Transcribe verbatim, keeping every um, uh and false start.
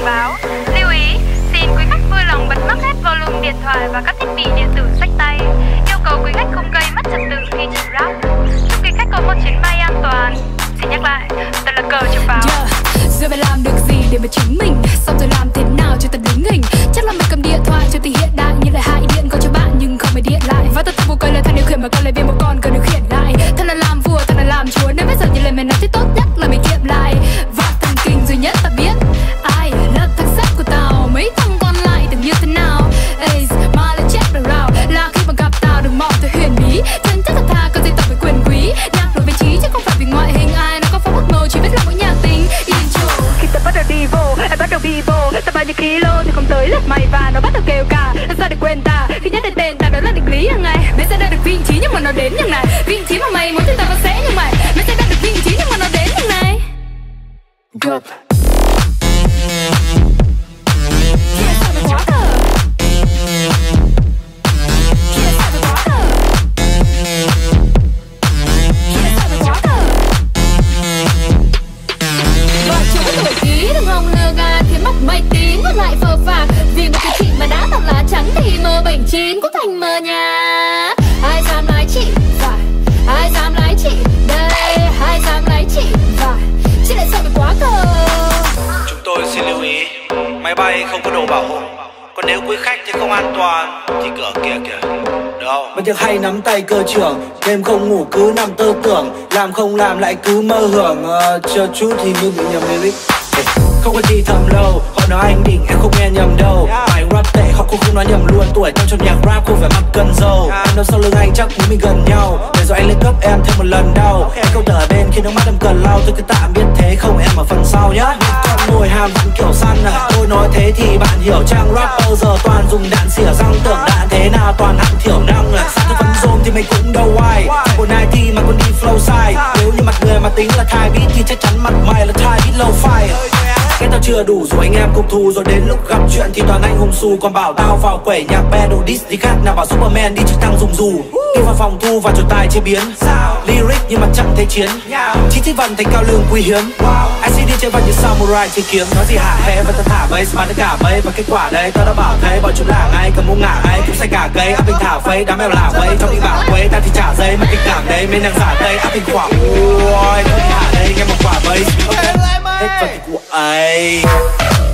báo. Lưu ý, xin quý khách vui lòng bật mất hết volume điện thoại và các thiết bị điện tử xách tay. Yêu cầu quý khách không gây mất trật tự khi chỉnh rap. Chúc quý khách có một chuyến bay an toàn. Xin nhắc lại, tôi là cờ chụp báo. Yeah. Giờ phải làm được gì để mà chứng minh? Xong rồi làm thế nào cho thật đứng hình? Chắc là mày cầm điện thoại cho thì hiện đại, như là hai điện gọi cho bạn nhưng không phải điện lại. Và tôi vô coi là thằng điều khiển mà con lại về một con cờ điều khiển lại. Thằng là làm vua, thằng là làm chúa, nên bây giờ như lời mày nói thì tốt nhất là mày kiệm lại. Và thằng kinh duy nhất ta biết ai là thằng sắp của tao. Mấy thằng còn lại tưởng như thế nào? Ace, mà là check the route. Là khi mà gặp tao đừng mong tôi huyền bí. Chân chất thật tha, có giấy tờ về quyền quý. Nhạc đổi vị trí chứ không phải vì ngoại hình. Ai nó có phong ước mơ chỉ biết là mỗi nhạc tình. Intro. Khi ta bắt đầu đi vô, ai bắt đầu đi vô. Ta bao nhiêu kilo thì không tới lượt mày và nó bắt đầu kêu cả. Làm sao để quên ta? Khi nhắc đến tên ta đó là định lý hàng ngày. Mày sẽ đạt được vị trí nhưng mà nó đến như này. Vị trí mà mày muốn thì tao sẽ như mày. Mày sẽ đạt được vị trí nhưng mà nó đến như này. Yup. Mày tím còn lại phờ phạc vì một cái chị mà đã tao lá trắng thì mơ bệnh chín cũng thành mơ nhà. Ai dám lái chị phải, ai dám lái chị đây, ai dám lái chị phải, chị lại sợ bị quá cờ. Chúng tôi xin lưu ý, máy bay không có đồ bảo hộ. Còn nếu quý khách thì không an toàn thì cửa kia kìa. Đâu? Mà việc hay nắm tay cơ trưởng, đêm không ngủ cứ nằm tơ tưởng, làm không làm lại cứ mơ hưởng. uh, Chờ chút thì như bị nhầm lyric. Không có gì thầm lâu, họ nói anh đỉnh em không nghe nhầm đâu. Bài rap tệ họ cũng không nói nhầm luôn. Tuổi trong trong nhạc rap không phải mắc cân dâu. Em đâu sau lưng anh chắc muốn mình gần nhau. Để rồi anh lên cấp em thêm một lần đau. Em câu tờ ở bên khi nước mắt em cần lau. Tôi cứ tạm biết thế không em ở phần sau nhá. Con mồi hàm vẫn kiểu săn à. Tôi nói thế thì bạn hiểu trang rapper giờ toàn dùng đạn xỉa răng. Tưởng đạn thế nào toàn hạng thiểu năng à. Sao tôi vẫn dôm thì mày cũng đâu ai. Của này thì mà còn đi flow sai. Nếu như mặt người mà tính là thai beat thì chắc chắn mặt mày là thai beat low fire. Cái tao chưa đủ rồi anh em cùng thù. Rồi đến lúc gặp chuyện thì toàn anh hùng xù. Còn bảo tao vào quẩy nhạc battle diss thì khác nào bảo Superman đi trực thăng dùng dù. Đi vào phòng thu và chuột tài chế biến lyric nhưng mà chẳng thấy chiến. Chỉ thích vận thành cao lương quý hiếm. i xê đi chơi vận như samurai chơi kiếm. Nói gì hả hê và tao thả bass mà tất cả mây. Và kết quả đây tao đã bảo thế bọn chúng là ngay. Cầm mũ ngả ngay cũng say cả cây. Áp bình thả phây đám mèo lả vây. Trong đi bảo quê ta thì trả dây mà kịch cảm đây. Mấy nàng giả tây áp bình khoảng. Ôi thôi thì hả đây nghe một quả bass. Ok hết phần của ấy.